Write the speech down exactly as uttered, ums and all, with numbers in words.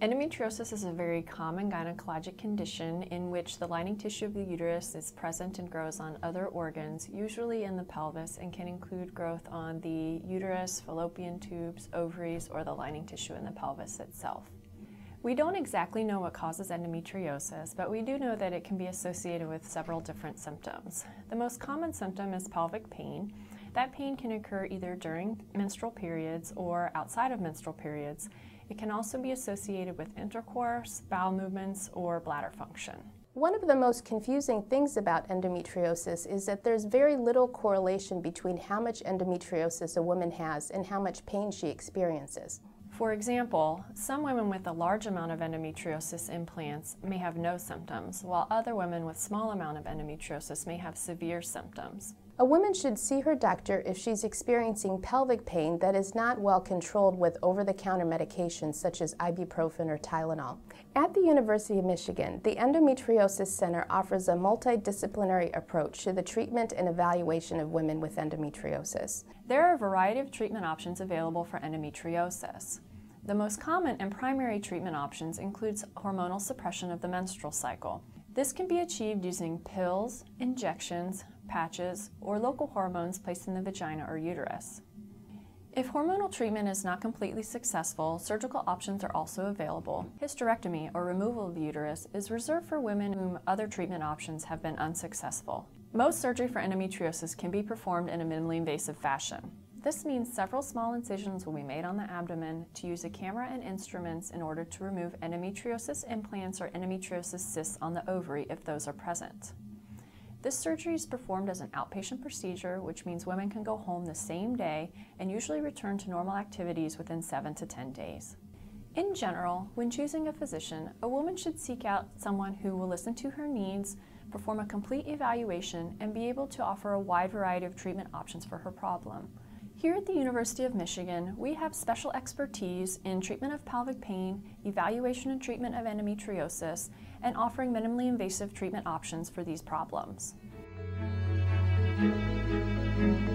Endometriosis is a very common gynecologic condition in which the lining tissue of the uterus is present and grows on other organs, usually in the pelvis, and can include growth on the uterus, fallopian tubes, ovaries, or the lining tissue in the pelvis itself. We don't exactly know what causes endometriosis, but we do know that it can be associated with several different symptoms. The most common symptom is pelvic pain. That pain can occur either during menstrual periods or outside of menstrual periods. It can also be associated with intercourse, bowel movements, or bladder function. One of the most confusing things about endometriosis is that there's very little correlation between how much endometriosis a woman has and how much pain she experiences. For example, some women with a large amount of endometriosis implants may have no symptoms, while other women with small amount of endometriosis may have severe symptoms. A woman should see her doctor if she's experiencing pelvic pain that is not well controlled with over-the-counter medications such as ibuprofen or Tylenol. At the University of Michigan, the Endometriosis Center offers a multidisciplinary approach to the treatment and evaluation of women with endometriosis. There are a variety of treatment options available for endometriosis. The most common and primary treatment options includes hormonal suppression of the menstrual cycle. This can be achieved using pills, injections, patches, or local hormones placed in the vagina or uterus. If hormonal treatment is not completely successful, surgical options are also available. Hysterectomy, or removal of the uterus, is reserved for women whom other treatment options have been unsuccessful. Most surgery for endometriosis can be performed in a minimally invasive fashion. This means several small incisions will be made on the abdomen to use a camera and instruments in order to remove endometriosis implants or endometriosis cysts on the ovary if those are present. This surgery is performed as an outpatient procedure, which means women can go home the same day and usually return to normal activities within seven to ten days. In general, when choosing a physician, a woman should seek out someone who will listen to her needs, perform a complete evaluation, and be able to offer a wide variety of treatment options for her problem. Here at the University of Michigan, we have special expertise in treatment of pelvic pain, evaluation and treatment of endometriosis, and offering minimally invasive treatment options for these problems.